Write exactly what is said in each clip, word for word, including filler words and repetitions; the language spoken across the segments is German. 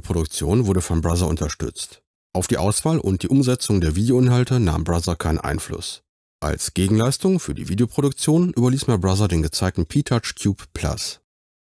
Videoproduktion wurde von Brother unterstützt. Auf die Auswahl und die Umsetzung der Videoinhalte nahm Brother keinen Einfluss. Als Gegenleistung für die Videoproduktion überließ mir Brother den gezeigten P-Touch Cube Plus.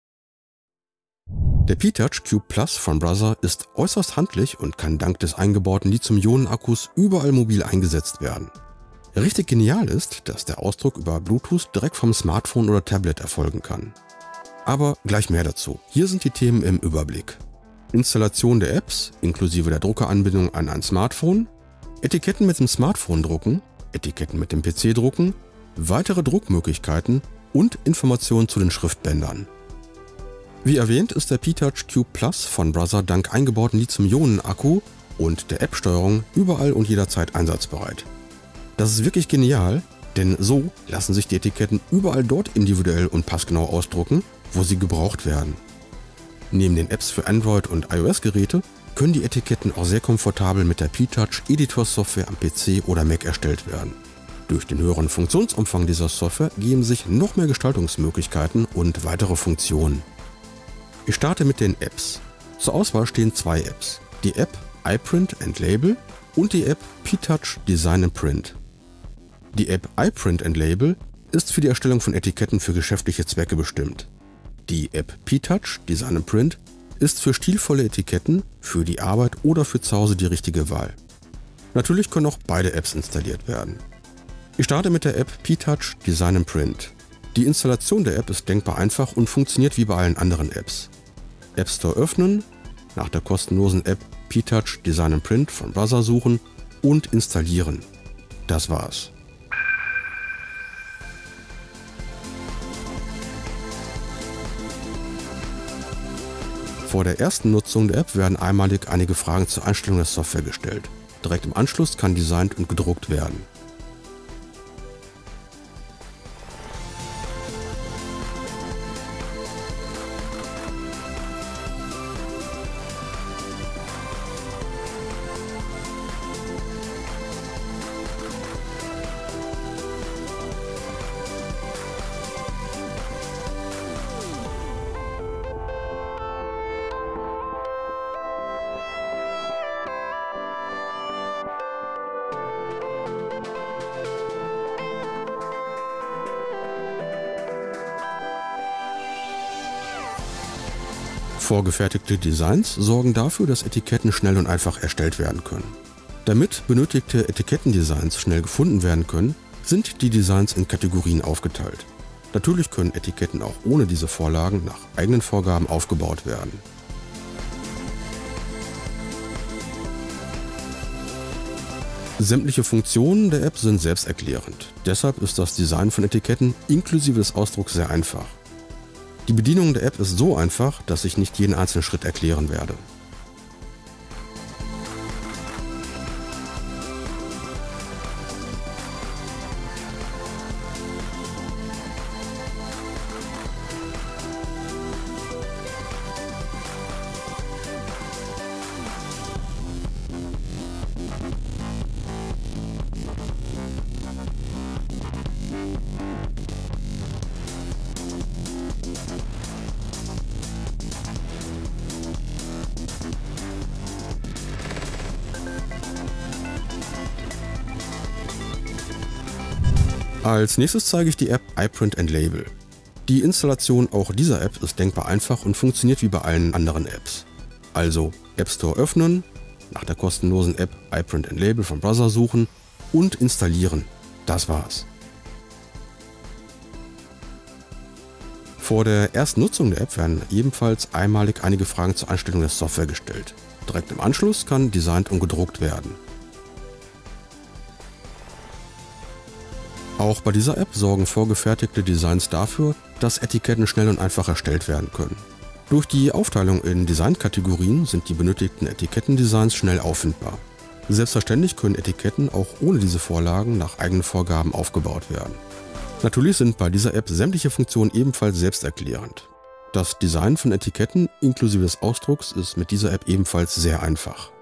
Der P-Touch Cube Plus von Brother ist äußerst handlich und kann dank des eingebauten Lithium-Ionen-Akkus überall mobil eingesetzt werden. Richtig genial ist, dass der Ausdruck über Bluetooth direkt vom Smartphone oder Tablet erfolgen kann. Aber gleich mehr dazu. Hier sind die Themen im Überblick. Installation der Apps inklusive der Druckeranbindung an ein Smartphone, Etiketten mit dem Smartphone drucken, Etiketten mit dem P C drucken, weitere Druckmöglichkeiten und Informationen zu den Schriftbändern. Wie erwähnt ist der P-Touch Cube Plus von Brother dank eingebauten Lithium-Ionen-Akku und der App-Steuerung überall und jederzeit einsatzbereit. Das ist wirklich genial, denn so lassen sich die Etiketten überall dort individuell und passgenau ausdrucken, wo sie gebraucht werden. Neben den Apps für Android- und iOS-Geräte können die Etiketten auch sehr komfortabel mit der P-Touch Editor-Software am P C oder Mac erstellt werden. Durch den höheren Funktionsumfang dieser Software geben sich noch mehr Gestaltungsmöglichkeiten und weitere Funktionen. Ich starte mit den Apps. Zur Auswahl stehen zwei Apps, die App iPrint and Label und die App P-Touch Design and Print. Die App iPrint and Label ist für die Erstellung von Etiketten für geschäftliche Zwecke bestimmt. Die App P-Touch Design and Print ist für stilvolle Etiketten, für die Arbeit oder für zu Hause die richtige Wahl. Natürlich können auch beide Apps installiert werden. Ich starte mit der App P-Touch Design and Print. Die Installation der App ist denkbar einfach und funktioniert wie bei allen anderen Apps. App Store öffnen, nach der kostenlosen App P-Touch Design and Print von Brother suchen und installieren. Das war's. Vor der ersten Nutzung der App werden einmalig einige Fragen zur Einstellung der Software gestellt. Direkt im Anschluss kann designt und gedruckt werden. Vorgefertigte Designs sorgen dafür, dass Etiketten schnell und einfach erstellt werden können. Damit benötigte Etikettendesigns schnell gefunden werden können, sind die Designs in Kategorien aufgeteilt. Natürlich können Etiketten auch ohne diese Vorlagen nach eigenen Vorgaben aufgebaut werden. Sämtliche Funktionen der App sind selbsterklärend. Deshalb ist das Design von Etiketten inklusive des Ausdrucks sehr einfach. Die Bedienung der App ist so einfach, dass ich nicht jeden einzelnen Schritt erklären werde. Als nächstes zeige ich die App iPrint and Label. Die Installation auch dieser App ist denkbar einfach und funktioniert wie bei allen anderen Apps. Also App Store öffnen, nach der kostenlosen App iPrint and Label von Brother suchen und installieren. Das war's. Vor der ersten Nutzung der App werden ebenfalls einmalig einige Fragen zur Einstellung der Software gestellt. Direkt im Anschluss kann designt und gedruckt werden. Auch bei dieser App sorgen vorgefertigte Designs dafür, dass Etiketten schnell und einfach erstellt werden können. Durch die Aufteilung in Designkategorien sind die benötigten Etikettendesigns schnell auffindbar. Selbstverständlich können Etiketten auch ohne diese Vorlagen nach eigenen Vorgaben aufgebaut werden. Natürlich sind bei dieser App sämtliche Funktionen ebenfalls selbsterklärend. Das Design von Etiketten inklusive des Ausdrucks ist mit dieser App ebenfalls sehr einfach.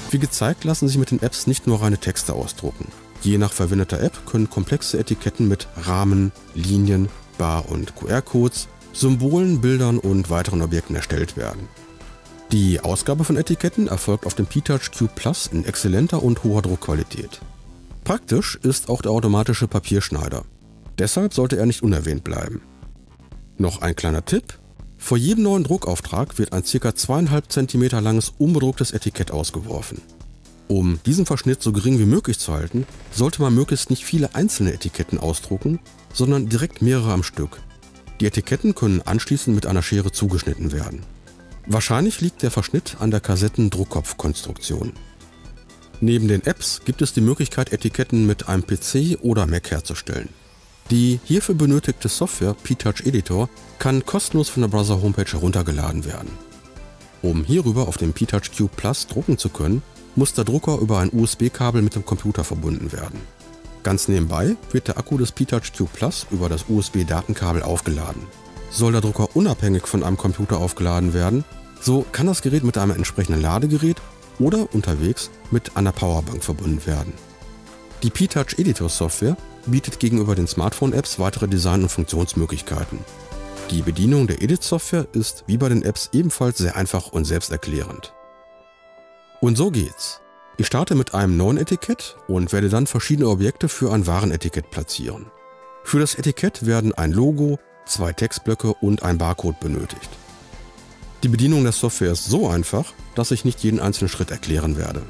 Wie gezeigt, lassen sich mit den Apps nicht nur reine Texte ausdrucken. Je nach verwendeter App können komplexe Etiketten mit Rahmen, Linien, Bar- und Q R-Codes, Symbolen, Bildern und weiteren Objekten erstellt werden. Die Ausgabe von Etiketten erfolgt auf dem P-Touch Cube Plus in exzellenter und hoher Druckqualität. Praktisch ist auch der automatische Papierschneider. Deshalb sollte er nicht unerwähnt bleiben. Noch ein kleiner Tipp: Vor jedem neuen Druckauftrag wird ein ca. zwei Komma fünf Zentimeter langes unbedrucktes Etikett ausgeworfen. Um diesen Verschnitt so gering wie möglich zu halten, sollte man möglichst nicht viele einzelne Etiketten ausdrucken, sondern direkt mehrere am Stück. Die Etiketten können anschließend mit einer Schere zugeschnitten werden. Wahrscheinlich liegt der Verschnitt an der Kassetten-Druckkopfkonstruktion. Neben den Apps gibt es die Möglichkeit, Etiketten mit einem P C oder Mac herzustellen. Die hierfür benötigte Software P-Touch Editor kann kostenlos von der Brother Homepage heruntergeladen werden. Um hierüber auf dem P-Touch Cube Plus drucken zu können, muss der Drucker über ein U S B-Kabel mit dem Computer verbunden werden. Ganz nebenbei wird der Akku des P-Touch Cube Plus über das U S B-Datenkabel aufgeladen. Soll der Drucker unabhängig von einem Computer aufgeladen werden, so kann das Gerät mit einem entsprechenden Ladegerät oder unterwegs mit einer Powerbank verbunden werden. Die P-Touch Editor Software bietet gegenüber den Smartphone-Apps weitere Design- und Funktionsmöglichkeiten. Die Bedienung der Edit-Software ist wie bei den Apps ebenfalls sehr einfach und selbsterklärend. Und so geht's. Ich starte mit einem neuen Etikett und werde dann verschiedene Objekte für ein Warenetikett platzieren. Für das Etikett werden ein Logo, zwei Textblöcke und ein Barcode benötigt. Die Bedienung der Software ist so einfach, dass ich nicht jeden einzelnen Schritt erklären werde.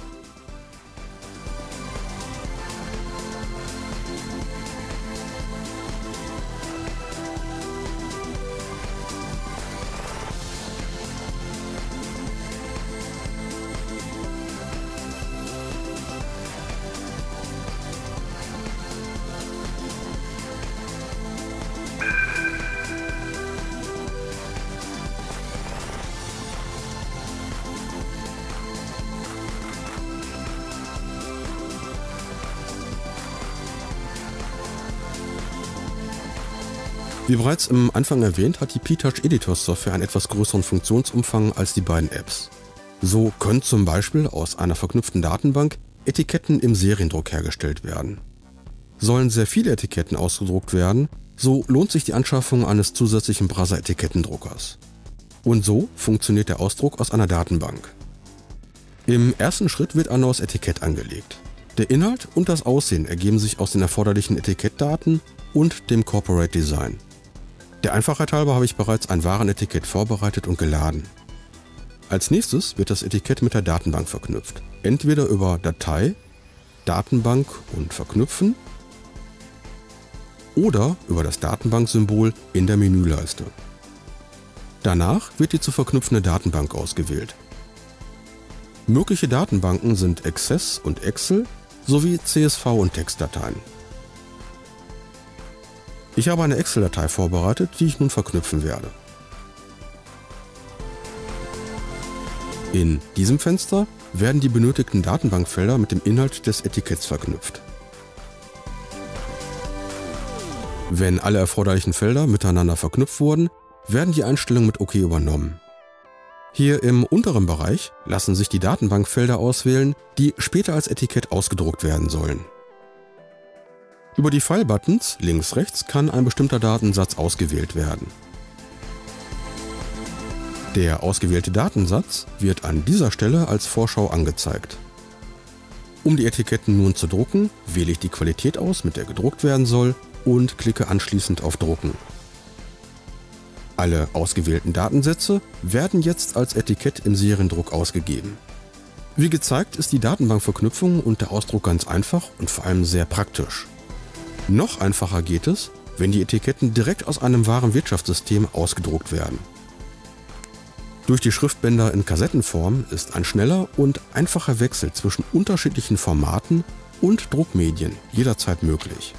Wie bereits am Anfang erwähnt, hat die P-Touch Editor Software einen etwas größeren Funktionsumfang als die beiden Apps. So können zum Beispiel aus einer verknüpften Datenbank Etiketten im Seriendruck hergestellt werden. Sollen sehr viele Etiketten ausgedruckt werden, so lohnt sich die Anschaffung eines zusätzlichen Brother Etikettendruckers. Und so funktioniert der Ausdruck aus einer Datenbank. Im ersten Schritt wird ein neues Etikett angelegt. Der Inhalt und das Aussehen ergeben sich aus den erforderlichen Etikettdaten und dem Corporate Design. Der Einfachheit halber habe ich bereits ein Warenetikett vorbereitet und geladen. Als nächstes wird das Etikett mit der Datenbank verknüpft. Entweder über Datei, Datenbank und Verknüpfen oder über das Datenbanksymbol in der Menüleiste. Danach wird die zu verknüpfende Datenbank ausgewählt. Mögliche Datenbanken sind Access und Excel sowie C S V und Textdateien. Ich habe eine Excel-Datei vorbereitet, die ich nun verknüpfen werde. In diesem Fenster werden die benötigten Datenbankfelder mit dem Inhalt des Etiketts verknüpft. Wenn alle erforderlichen Felder miteinander verknüpft wurden, werden die Einstellungen mit OK übernommen. Hier im unteren Bereich lassen sich die Datenbankfelder auswählen, die später als Etikett ausgedruckt werden sollen. Über die File-Buttons links-rechts kann ein bestimmter Datensatz ausgewählt werden. Der ausgewählte Datensatz wird an dieser Stelle als Vorschau angezeigt. Um die Etiketten nun zu drucken, wähle ich die Qualität aus, mit der gedruckt werden soll, und klicke anschließend auf Drucken. Alle ausgewählten Datensätze werden jetzt als Etikett im Seriendruck ausgegeben. Wie gezeigt ist die Datenbankverknüpfung und der Ausdruck ganz einfach und vor allem sehr praktisch. Noch einfacher geht es, wenn die Etiketten direkt aus einem Warenwirtschaftssystem ausgedruckt werden. Durch die Schriftbänder in Kassettenform ist ein schneller und einfacher Wechsel zwischen unterschiedlichen Formaten und Druckmedien jederzeit möglich.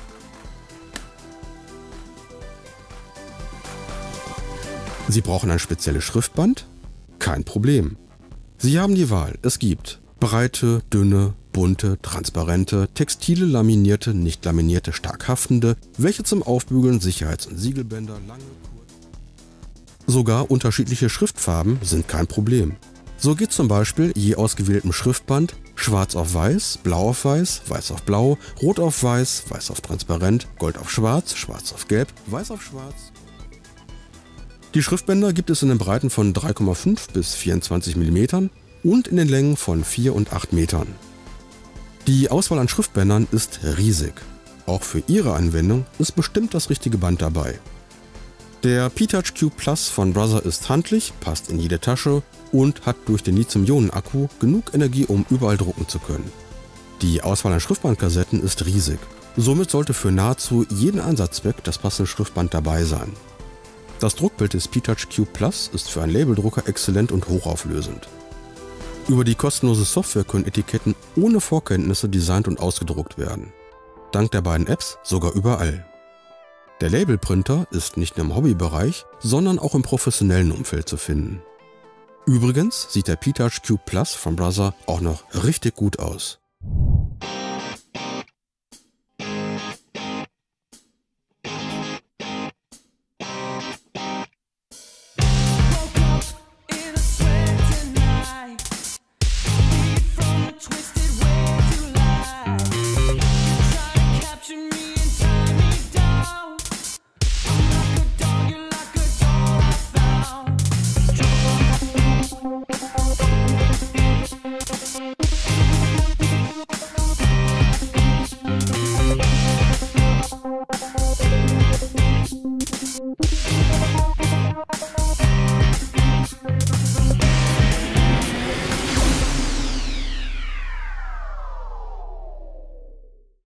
Sie brauchen ein spezielles Schriftband? Kein Problem. Sie haben die Wahl. Es gibt breite, dünne, bunte, transparente, textile, laminierte, nicht laminierte, stark haftende, welche zum Aufbügeln Sicherheits- und Siegelbänder, lange, kurze. Sogar unterschiedliche Schriftfarben sind kein Problem. So geht zum Beispiel je ausgewähltem Schriftband schwarz auf weiß, blau auf weiß, weiß auf blau, rot auf weiß, weiß auf transparent, gold auf schwarz, schwarz auf gelb, weiß auf schwarz. Die Schriftbänder gibt es in den Breiten von drei Komma fünf bis vierundzwanzig Millimeter und in den Längen von vier und acht Metern. Die Auswahl an Schriftbändern ist riesig. Auch für Ihre Anwendung ist bestimmt das richtige Band dabei. Der P-Touch Q Plus von Brother ist handlich, passt in jede Tasche und hat durch den Lithium-Ionen-Akku genug Energie, um überall drucken zu können. Die Auswahl an Schriftbandkassetten ist riesig. Somit sollte für nahezu jeden Einsatzzweck das passende Schriftband dabei sein. Das Druckbild des P-Touch Q Plus ist für einen Labeldrucker exzellent und hochauflösend. Über die kostenlose Software können Etiketten ohne Vorkenntnisse designt und ausgedruckt werden. Dank der beiden Apps sogar überall. Der Labelprinter ist nicht nur im Hobbybereich, sondern auch im professionellen Umfeld zu finden. Übrigens sieht der P-Touch Q Plus von Brother auch noch richtig gut aus.